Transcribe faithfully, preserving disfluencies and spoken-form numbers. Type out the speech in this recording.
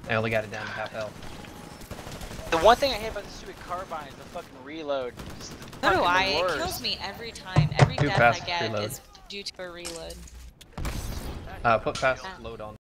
I only got it down to half health. The one thing I hate about the stupid carbine is the fucking reload. Just the So do fucking I. worst. It kills me every time. Every Too death fast I get reload. is due to a reload. Uh, put fast Ah. load on.